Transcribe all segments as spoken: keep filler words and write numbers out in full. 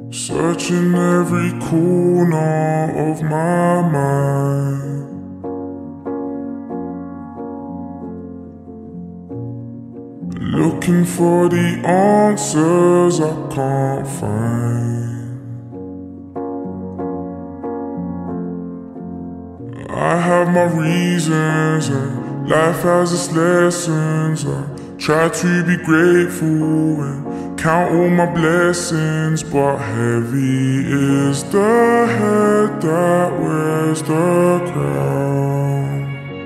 Searching every corner of my mind, looking for the answers I can't find. I have my reasons and life has its lessons. I try to be grateful and count all my blessings, but heavy is the head that wears the crown.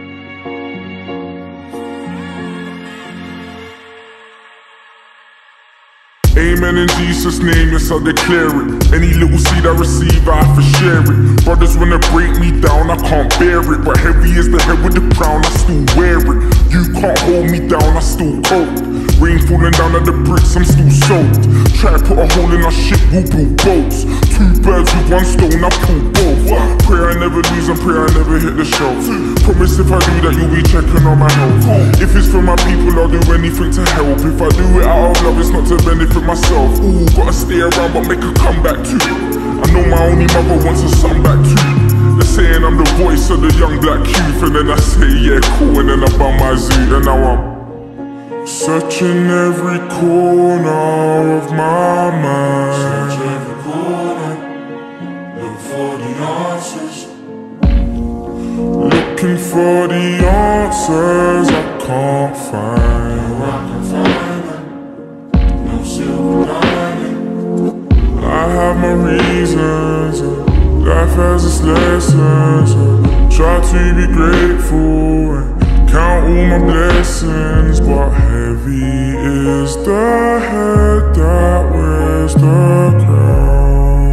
Amen in Jesus' name, yes I declare it. Any little seed I receive, I have to share it. Brothers wanna break me down, I can't bear it. But heavy is the head with the crown, I still wear it. You can't hold me down, I still cold. Rain falling down at the bricks, I'm still soaked. Try to put a hole in our ship, we'll build boats. Two birds with one stone, I pull both. Pray I never lose and pray I never hit the shelf. Promise if I do that you'll be checking on my health. If it's for my people, I'll do anything to help. If I do it out of love, it's not to benefit myself. Ooh, gotta stay around but make a comeback too. I know my only mother wants a son back too. They're saying I'm the voice of the young black youth, and then I say yeah cool, and then I bum my zoo, and now I'm searching every corner of my mind. Search every corner, look for the answers. Looking for the answers I can't find. No, I can find them. No silver lining. I have my reasons, and life has its lessons. I try to be grateful and count all my blessings, but heavy is the head that wears the crown.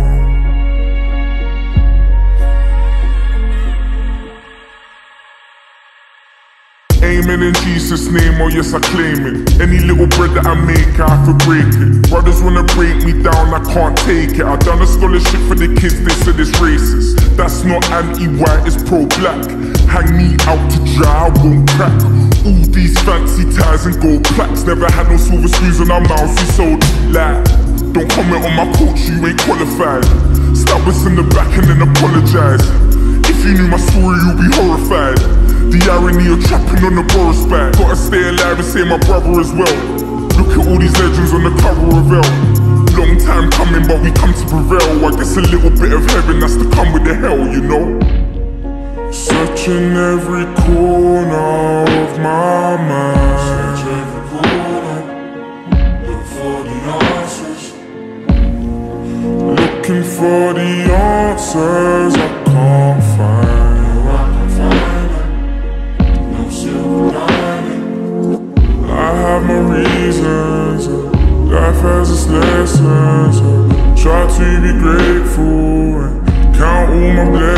Amen in Jesus' name, oh yes I claim it. Any little bread that I make, I have to break it. Brothers wanna break me down, I can't take it. I done a scholarship for the kids, they said it's racist. That's not anti-white, it's pro-black. Hang me out to dry, I won't crack. All these fancy ties and gold plaques. Never had no silver screws on our mouths, we sold lie. Don't comment on my culture, you ain't qualified. Stab us in the back and then apologize. If you knew my story, you'd be horrified. The irony of trapping on the Boris back. Gotta stay alive and save my brother as well. Look at all these legends on the cover of L. Long time coming but we come to prevail. I guess a little bit of heaven has to come with the hell, you know. Searching every corner of my mind. Search every corner, look for the answers. Looking for the answers I can't find. I have my reasons, and life has its lessons. I try to be grateful and count all my blessings.